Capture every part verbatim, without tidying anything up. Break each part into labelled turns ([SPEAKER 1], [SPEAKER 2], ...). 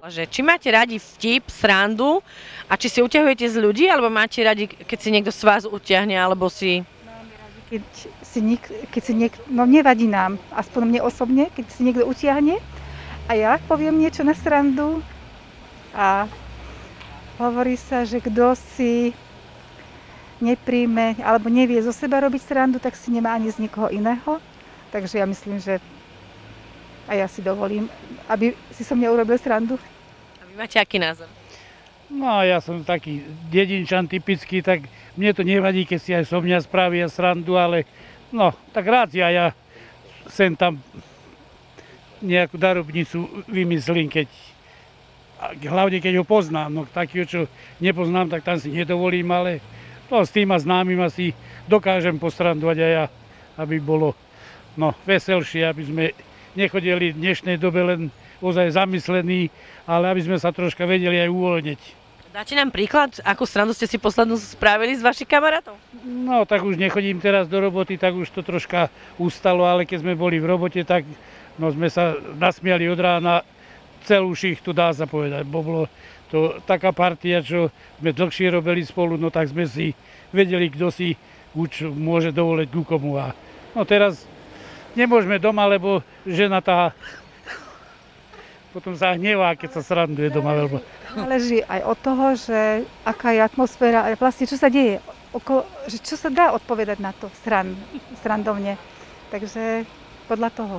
[SPEAKER 1] Že či máte radi vtip, srandu a či si uťahujete z ľudí, alebo máte radi, keď si niekto z vás utiahne, alebo si...
[SPEAKER 2] Máme radi, keď si, niek, keď si niek, no nevadí nám, aspoň mne osobne, keď si niekto utiahne a ja poviem niečo na srandu a hovorí sa, že kto si nepríjme alebo nevie zo seba robiť srandu, tak si nemá ani z nikoho iného. Takže ja myslím, že a ja si dovolím, aby si so mňa urobil srandu.
[SPEAKER 1] A vy máte aký názor?
[SPEAKER 3] No ja som taký dedinčan typický, tak mne to nevadí, keď si aj so mňa spravia srandu, ale no, tak rád ja, ja sem tam nejakú darobnicu vymyslím, keď, hlavne keď ho poznám. No takého, čo nepoznám, tak tam si nedovolím, ale no, s tým a známym asi dokážem postrandovať aj ja, aby bolo no, veselšie, aby sme nechodili v dnešnej dobe len ozaj zamyslení, ale aby sme sa troška vedeli aj uvoľniť.
[SPEAKER 1] Dáte nám príklad, akú srandu ste si poslednú spravili s vašich kamarátov?
[SPEAKER 3] No tak už nechodím teraz do roboty, tak už to troška ustalo, ale keď sme boli v robote, tak no, sme sa nasmiali od rána celú šichtu, dá sa povedať. Bo bolo to taká partia, čo sme dlhšie robili spolu, no tak sme si vedeli, kto si už môže dovoliť ku komu. A no teraz nemôžeme doma, lebo žena tá potom sa hnevá, keď sa sranduje doma veľmi.
[SPEAKER 2] Záleží aj od toho, že aká je atmosféra a vlastne čo sa deje, okolo, že čo sa dá odpovedať na to sran, srandovne. Takže podľa toho.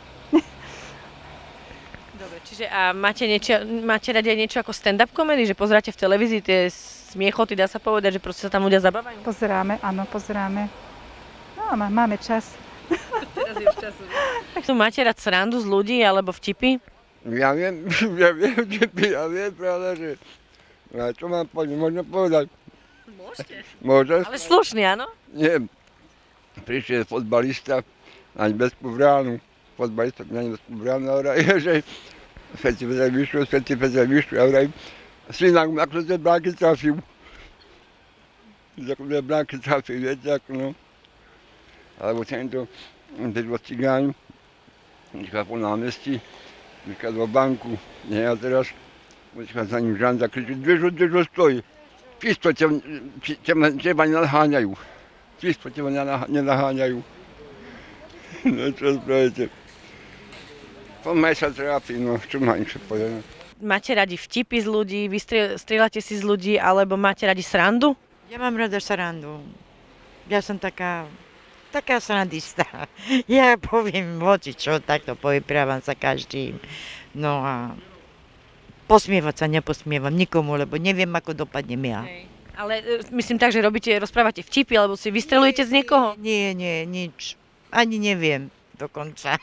[SPEAKER 1] Dobre, čiže a máte, niečo, máte radi aj niečo ako stand-up comedy, že pozeráte v televízii tie smiechoty, dá sa povedať, že proste sa tam ľudia zabávajú?
[SPEAKER 2] Pozeráme, áno, pozeráme. No, máme čas.
[SPEAKER 1] Teraz je už času. Tak tu máte rád srandu z ľudí alebo vtipy?
[SPEAKER 4] Ja viem, ja viem, že ja viem, pravda, že ja čo mám povedať, možno povedať.
[SPEAKER 1] Môžete.
[SPEAKER 4] Môžeš?
[SPEAKER 1] Ale slušný, áno?
[SPEAKER 4] Nie. Prišiel fotbalista, ani bez pobránu. Fotbalista, ani bez pobránu, a vraj, že Svetý Peter vyšlo, Svetý Peter vyšlo, a vraj, synak, ako sa bránky trafil. Ako sa bránky trafil, viete, ako no. Alebo tento, teď od cigáň, teďka po námestí, teďka do banku, nie, a teraz, teďka za ním žanda kričí, dvežo, dvežo stojí. Čisto teba nenaháňajú. Čisto teba nenaháňajú. No čo spravíte? Poďme sa trápi, no čo má inšie povedať.
[SPEAKER 1] Máte radi vtipy z ľudí, vy strieľate si z ľudí, alebo máte radi srandu?
[SPEAKER 5] Ja mám rada srandu. Ja som taká, taká srandista. Ja poviem hoci čo, takto povyprávam sa každým. No a posmievať sa neposmievam nikomu, lebo neviem, ako dopadnem ja.
[SPEAKER 1] Hej. Ale myslím tak, že robíte, rozprávate vtipy, alebo si vystrelujete z niekoho?
[SPEAKER 5] Nie, nie, nič. Ani neviem dokonca.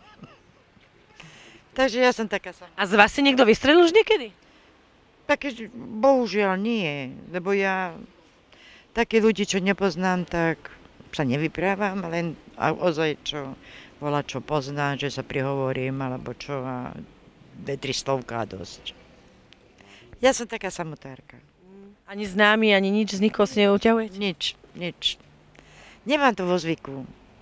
[SPEAKER 5] Takže ja som taká sama.
[SPEAKER 1] A z vás si niekto vystrelil už niekedy?
[SPEAKER 5] Také, bohužiaľ nie, lebo ja také ľudí, čo nepoznám, tak sa nevyprávam, len ozaj čo, volá čo poznám, že sa prihovorím, alebo čo a dve, tri slovká dosť. Ja som taká samotárka.
[SPEAKER 1] Ani známy, ani nič, z nikoho si neuťahujete?
[SPEAKER 5] Nič, nič. Nemám to vo zvyku.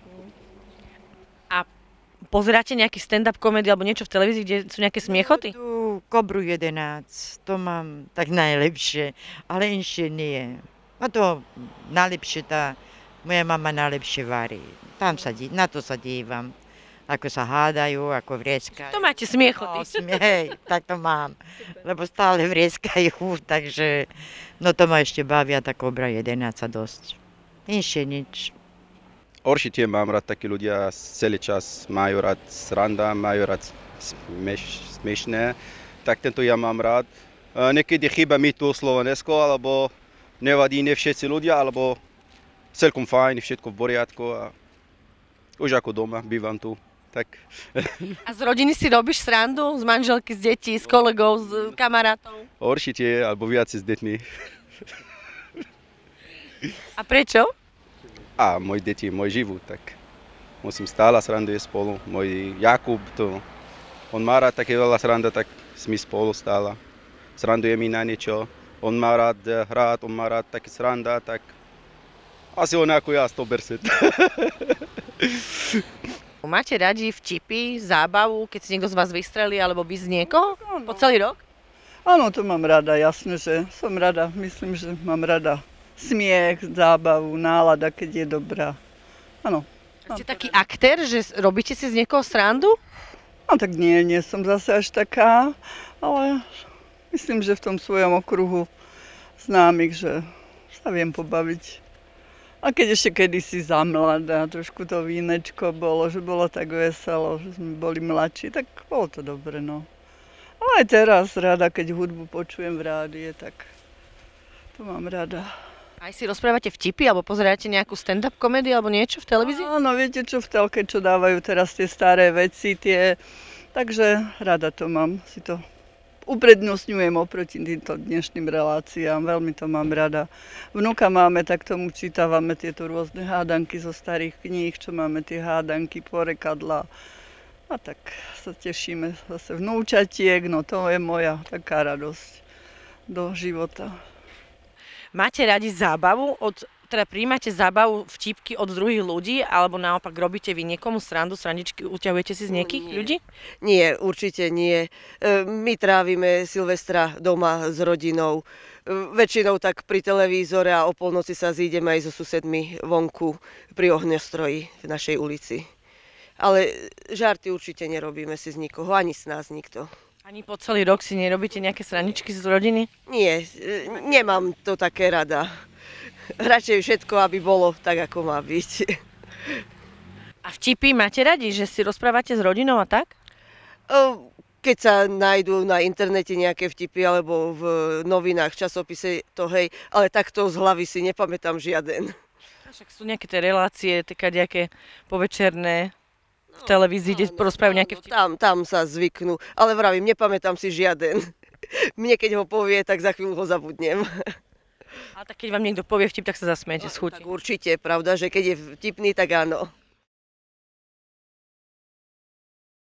[SPEAKER 1] A pozeráte nejaký stand-up komedy alebo niečo v televízii, kde sú nejaké smiechoty?
[SPEAKER 5] Tu Kobru jedenásť, to mám tak najlepšie, ale inšie nie. A to najlepšie, tá moja mama najlepšie varí. Tam sa, na to sa dívam. Ako sa hádajú, ako vrieskajú.
[SPEAKER 1] To máte smiechoty.
[SPEAKER 5] No, smie, hej, tak to mám. Lebo stále vrieskajú, takže no to ma ešte bavia, tá Kobra jedenásť dosť. Inšie nič.
[SPEAKER 6] Určite mám rád, takí ľudia celý čas majú rád sranda, majú rád smieš, smiešné, tak tento ja mám rád. Niekedy chýba mi tu Slovensko, alebo nevadí ne všetci ľudia, alebo celkom fajn, všetko v poriadku a už ako doma, bývam tu. Tak.
[SPEAKER 1] A z rodiny si robíš srandu? Z manželky, z detí, z kolegov, z kamarátov?
[SPEAKER 6] Určite, alebo viac s deťmi.
[SPEAKER 1] A prečo?
[SPEAKER 6] A moji deti, môj život, tak musím stále sranduje spolu. Môj Jakub, to, on má rád také veľa sranda, tak sme spolu stále. Sranduje mi na niečo, on má rád hrať, on má rád také sranda, tak asi on ako ja, sto percent.
[SPEAKER 1] Máte radi vtipy, zábavu, keď si niekto z vás vystrelí, alebo vy z niekoho? Po celý rok?
[SPEAKER 7] Áno, to mám rada, jasné, že som rada. Myslím, že mám rada smiech, zábavu, nálada, keď je dobrá. Áno.
[SPEAKER 1] Ste taký aktér, že robíte si z niekoho srandu?
[SPEAKER 7] No tak nie, nie som zase až taká, ale myslím, že v tom svojom okruhu známych, že sa viem pobaviť. A keď ešte kedysi za mladá, trošku to vínečko bolo, že bolo tak veselo, že sme boli mladší, tak bolo to dobre, no. Ale aj teraz rada, keď hudbu počujem v rádie, tak to mám rada.
[SPEAKER 1] Aj si rozprávate vtipy, alebo pozeráte nejakú stand-up komédiu, alebo niečo v televízii?
[SPEAKER 7] Áno, viete čo v telke, čo dávajú teraz tie staré veci, tie... Takže rada to mám, si to uprednostňujem oproti týmto dnešným reláciám, veľmi to mám rada. Vnuka máme, tak tomu čítavame tieto rôzne hádanky zo starých kníh, čo máme tie hádanky, porekadla. A tak sa tešíme zase vnúčatiek, no to je moja taká radosť do života.
[SPEAKER 1] Máte radi zábavu, od, teda prijímate zábavu, vtipky od druhých ľudí, alebo naopak robíte vy niekomu srandu, srandičky, uťahujete si z niekých
[SPEAKER 8] nie.
[SPEAKER 1] ľudí?
[SPEAKER 8] Nie, určite nie. E, My trávime Silvestra doma s rodinou. E, Väčšinou tak pri televízore a o polnoci sa zídeme aj so susedmi vonku pri ohňostroji v našej ulici. Ale žarty určite nerobíme si z nikoho, ani z nás nikto.
[SPEAKER 1] Ani po celý rok si nerobíte nejaké srandičky z rodiny?
[SPEAKER 8] Nie, e, nemám to také rada. Radšej všetko, aby bolo tak, ako má byť.
[SPEAKER 1] A vtipy máte radi, že si rozprávate s rodinou a tak?
[SPEAKER 8] O, Keď sa nájdú na internete nejaké vtipy alebo v novinách, časopise, to hej, ale takto z hlavy si nepamätám žiaden.
[SPEAKER 1] Však sú nejaké tie relácie, také nejaké povečerné v televízii, kde rozprávajú nejaké vtipy.
[SPEAKER 8] Tam, tam sa zvyknú, ale vravím, nepamätám si žiaden. Mne keď ho povie, tak za chvíľu ho zabudnem.
[SPEAKER 1] A tak keď vám niekto povie vtip, tak sa zasmiete z chuti.
[SPEAKER 8] Tak určite, pravda, že keď je vtipný, tak áno.